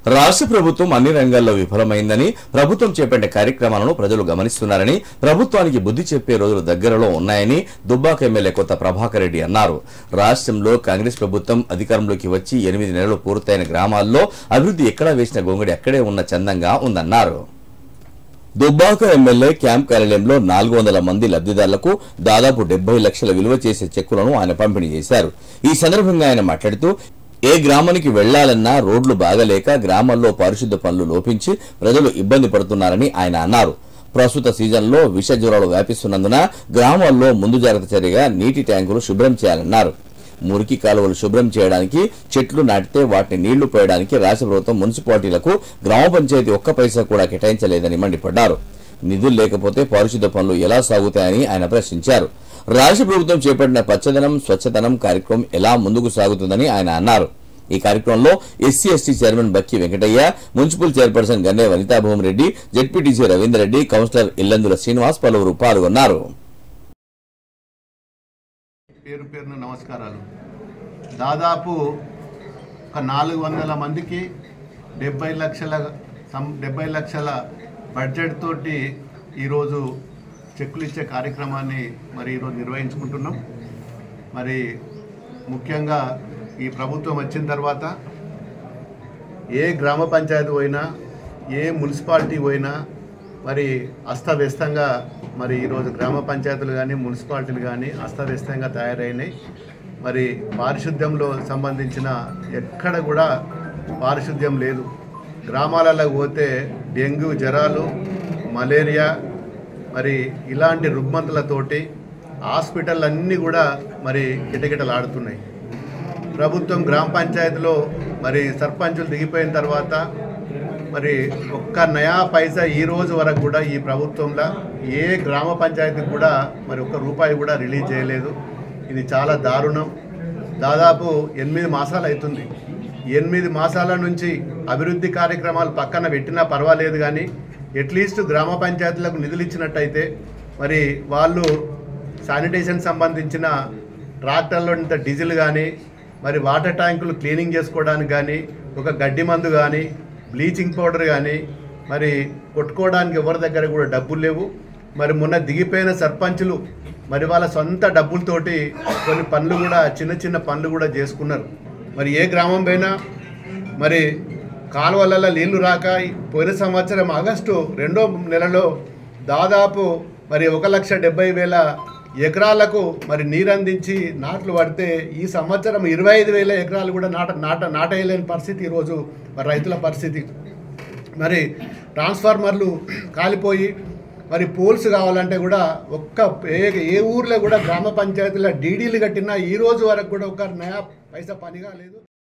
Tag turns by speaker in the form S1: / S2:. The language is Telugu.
S1: రాష్ట్ర ప్రభుత్వం అన్ని రంగాల్లో విఫలమైందని, ప్రభుత్వం చేపట్టే కార్యక్రమాలను ప్రజలు గమనిస్తున్నారని, ప్రభుత్వానికి బుద్ధి చెప్పే రోజులు దగ్గరలో ఉన్నాయని దుబ్బాక ఎమ్మెల్యే కొత్త ప్రభాకర్ రెడ్డి అన్నారు. రాష్ట్రంలో కాంగ్రెస్ ప్రభుత్వం అధికారంలోకి వచ్చి 8 నెలలు పూర్తయిన గ్రామాల్లో అభివృద్ధి ఎక్కడా వేసిన గొంగడి అక్కడే ఉన్న చందంగా ఉందన్నారు. దుబ్బాక ఎమ్మెల్యే క్యాంప్ కార్యాలయంలో 400 మంది లబ్ధిదారులకు దాదాపు 70 లక్షల విలువ చేసే చెక్కులను ఆయన పంపిణీ చేశారు. ఈ సందర్భంగా ఆయన మాట్లాడుతూ, ఏ గ్రామానికి వెళ్లాలన్నా రోడ్లు బాగలేక గ్రామాల్లో పారిశుద్ధ్య పనులు లోపించి ప్రజలు ఇబ్బంది పడుతున్నారని ఆయన అన్నారు. ప్రస్తుత సీజన్లో విష జ్వరాలు వ్యాపిస్తున్నందున గ్రామాల్లో ముందు జాగ్రత్త చర్యగా నీటి ట్యాంకులు శుభ్రం చేయాలన్నారు. మురికి కాలువలు శుభ్రం చేయడానికి చెట్లు నాటితే వాటిని నీళ్లు పోయడానికి రాష్ట్ర ప్రభుత్వం మున్సిపాలిటీలకు గ్రామ పంచాయతీ ఒక్క పైసా కూడా కేటాయించలేదని మండిపడ్డారు. నిధులు లేకపోతే పారిశుద్ధ్య పనులు ఎలా సాగుతాయని ఆయన ప్రశ్నించారు. రాష్ట్ర ప్రభుత్వం చేపట్టిన పచ్చదనం స్వచ్ఛదనం కార్యక్రమం ఎలా ముందుకు సాగుతుందని ఆయన అన్నారు. ఈ కార్యక్రమంలో SC ST chairman Bakki Venkataiah, municipal chairperson Ganne Vanithabhumireddy, ZPTC Ravinder Reddy, councillor Illandula Srinivas పలువురు పాల్గొన్నారు.
S2: పేరు పేరున నమస్కారాలు. దాదాపు ఒక 400 మందికి 70 లక్షల బడ్జెట్ తోటి ఈరోజు చెక్కులు ఇచ్చే కార్యక్రమాన్ని ఈరోజు నిర్వహించుకుంటున్నాం. ముఖ్యంగా ఈ ప్రభుత్వం వచ్చిన తర్వాత ఏ గ్రామ పంచాయతీ పోయినా, ఏ మున్సిపాలిటీ పోయినా అస్తవ్యస్తంగా ఈరోజు గ్రామ పంచాయతీలు కానీ మున్సిపాలిటీలు కానీ అస్తవ్యస్తంగా తయారైనాయి. పారిశుద్ధ్యంలో సంబంధించిన ఎక్కడ కూడా పారిశుద్ధ్యం లేదు. గ్రామాలలో పోతే డెంగ్యూ జ్వరాలు, మలేరియా ఇలాంటి రుగ్మతలతోటి హాస్పిటల్ అన్నీ కూడా కిటకిటలాడుతున్నాయి. ప్రభుత్వం గ్రామ పంచాయతీలో సర్పంచులు దిగిపోయిన తర్వాత ఒక్క నయా పైసా ఈ రోజు వరకు కూడా ఈ ప్రభుత్వంలో ఏ గ్రామ పంచాయతీకి కూడా ఒక్క రూపాయి కూడా రిలీజ్ చేయలేదు. ఇది చాలా దారుణం. దాదాపు 8 మాసాలు అవుతుంది. 8 మాసాల నుంచి అభివృద్ధి కార్యక్రమాలు పక్కన పెట్టినా పర్వాలేదు, కానీ అట్లీస్ట్ గ్రామ పంచాయతీలకు నిధులు ఇచ్చినట్టయితే వాళ్ళు శానిటేషన్ సంబంధించిన ట్రాక్టర్లో ఇంత డీజిల్ కానీ వాటర్ ట్యాంకులు క్లీనింగ్ చేసుకోవడానికి కానీ, ఒక గడ్డి మందు కానీ, బ్లీచింగ్ పౌడర్ కానీ కొట్టుకోవడానికి ఎవరి దగ్గర కూడా డబ్బులు లేవు. మొన్న దిగిపోయిన సర్పంచులు వాళ్ళ సొంత డబ్బులతోటి కొన్ని పనులు కూడా చిన్న పనులు కూడా చేసుకున్నారు. ఏ గ్రామం పైన కాలువలలో నీళ్లు రాక పోయిన సంవత్సరం ఆగస్టు 2వ నెలలో దాదాపు 1,70,000 ఎకరాలకు నీరందించి నాట్లు పడితే ఈ సంవత్సరం 25,000 ఎకరాలు కూడా నాటేయలేని పరిస్థితి ఈరోజు రైతుల పరిస్థితి. ట్రాన్స్ఫార్మర్లు కాలిపోయి పోల్స్ కావాలంటే కూడా ఏ ఊర్లో కూడా గ్రామ పంచాయతీల డీడీలు కట్టినా ఈ రోజు వరకు కూడా ఒక నయా పైసా పనిగా లేదు.